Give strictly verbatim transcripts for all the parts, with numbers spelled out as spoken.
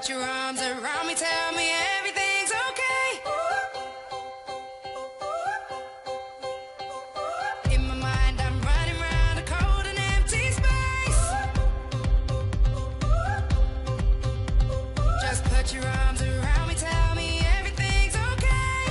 put your arms around me, tell me everything's okay. In my mind I'm running round a cold and empty space. Just put your arms around me, tell me everything's okay.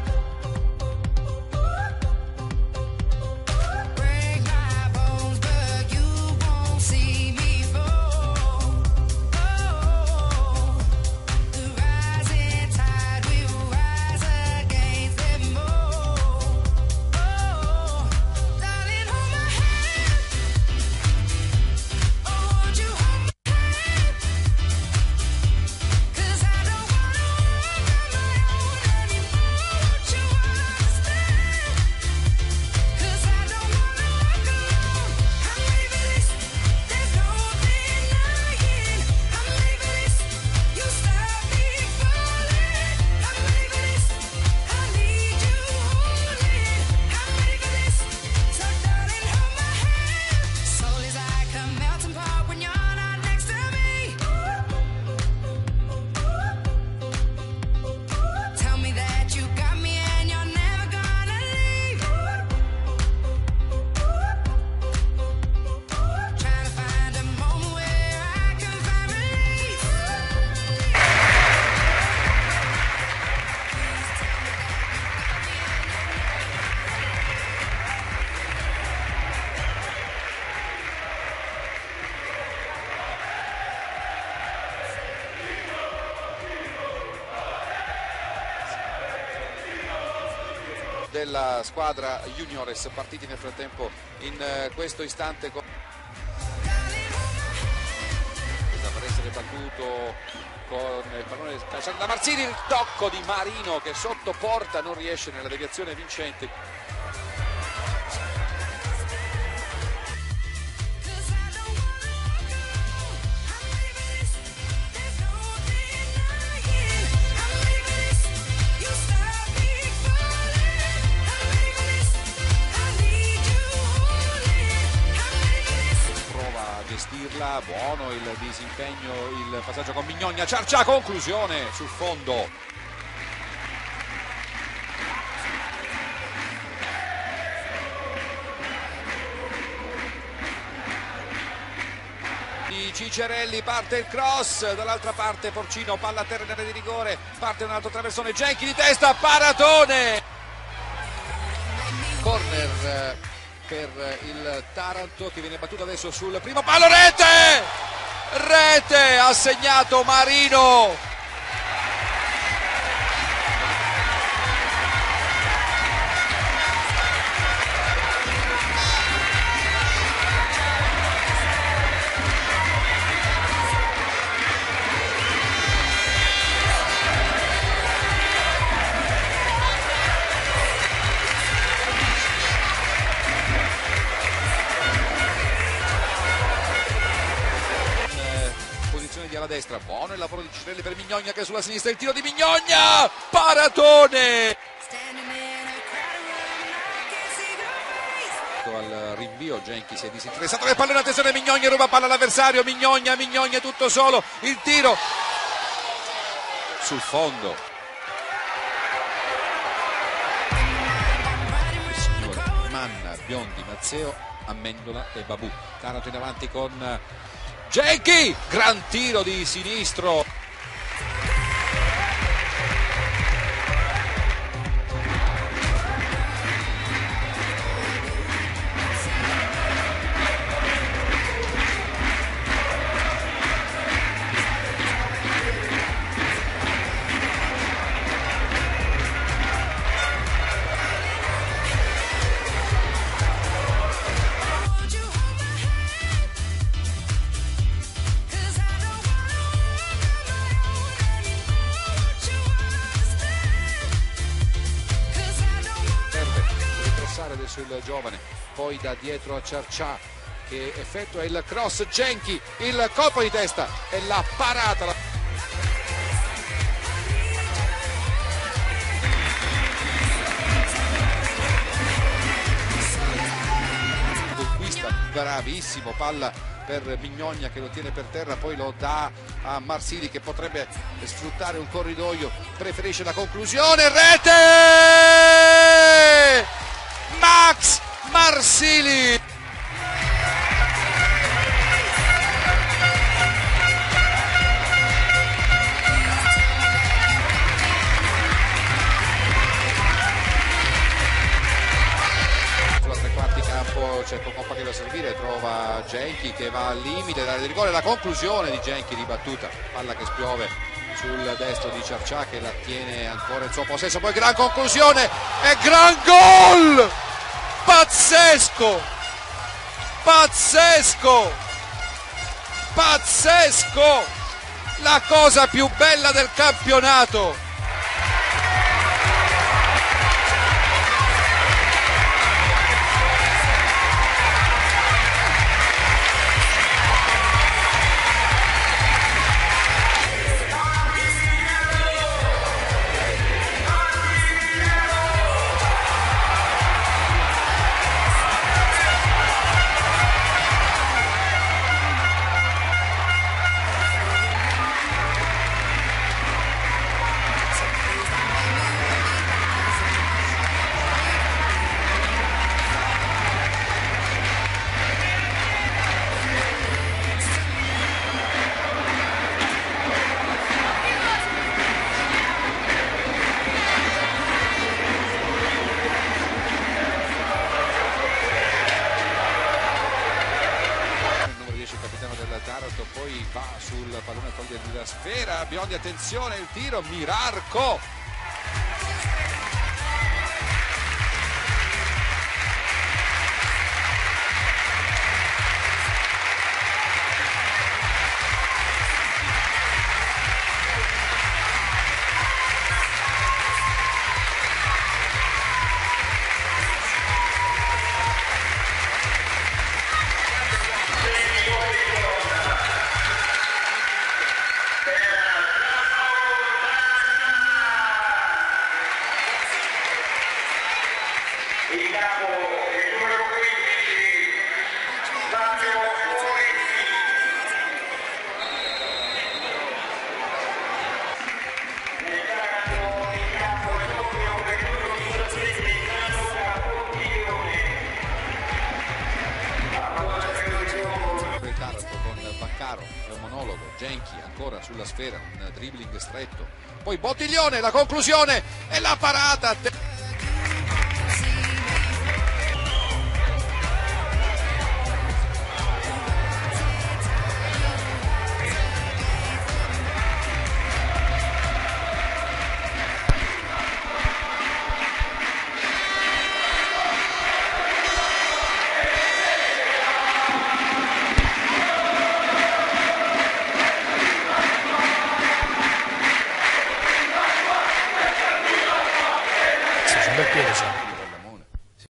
Break my bones, but you won't see me fall. Oh, the rising tide will rise against them all. Oh, darling, hold my hand. Oh, won't you hold my hand? 'Cause I don't wanna walk on my own anymore. Won't you understand? 'Cause I don't wanna walk alone. I'm leaving this, there's no denying. I'm leaving this, you stop me falling. I'm leaving this, I need you holding. I'm leaving this, so darling, hold my hand. Soul is like a melting pot when you're not next to me. Tell me that you got me and you're never gonna leave. Trying to find a moment where I can find relief. Della squadra juniores partiti nel frattempo in eh, questo istante con... Sta per essere battuto con il pallone calciato da Marzini, il tocco di Marino che sotto porta non riesce nella deviazione vincente. 'Cause I don't wanna walk alone. I'm leaving this, there's no denying. I'm leaving this, you stop me falling. I'm leaving this, I need you holding. I'm leaving this. Prova a gestirla, buono il disimpegno, il passaggio con Mignogna, Ciarcià, conclusione sul fondo. Di Cicerelli, parte il cross, dall'altra parte Porcino, palla a terra in area di rigore, parte un altro traversone, Genchi di testa, paratone! Corner eh, per il Taranto che viene battuto adesso sul primo palo, rete! Rete, ha segnato Marino! Di alla destra, buono il lavoro di Cicerelli per Mignogna che è sulla sinistra, il tiro di Mignogna, paratone! Standing in a crowded room and I can't see your face. Al rinvio Genchi si è disinteressato del pallone, attenzione, Mignogna ruba palla all'avversario, Mignogna, Mignogna tutto solo, il tiro sul fondo. Il signor Manna, Biondi, Mazzeo, Amendola e Babù. Taranto in avanti con Genchi, gran tiro di sinistro. Won't you hold my hand? 'Cause I don't wanna walk on my own anymore. Won't you understand? 'Cause I don't wanna Serve per ripassare adesso il giovane, poi da dietro a Ciarcià che effettua il cross, Genchi, il colpo di testa e la parata. La... Conquista, bravissimo, palla per Mignonia che lo tiene per terra, poi lo dà a Marsili che potrebbe sfruttare un corridoio, preferisce la conclusione, rete! Max Marsili! C'è Coppa che va a servire, trova Genchi che va al limite dall'area di rigore, la conclusione di Genchi ribattuta, palla che spiove sul destro di Ciarcià che la tiene ancora il suo possesso, poi gran conclusione e gran gol! Pazzesco! Pazzesco! Pazzesco! La cosa più bella del campionato! Taranto poi va sul pallone a togliergli la sfera, Biondi attenzione il tiro, Mirarco! Il capo, il numero quindici, Fabio Moretti. Nel calcio il campo è proprio per il numero quindici, Gianluca Portiglione. Il Taranto con Baccaro, è un monologo, Genchi ancora sulla sfera, un dribbling stretto, poi Bottiglione, la conclusione e la parata.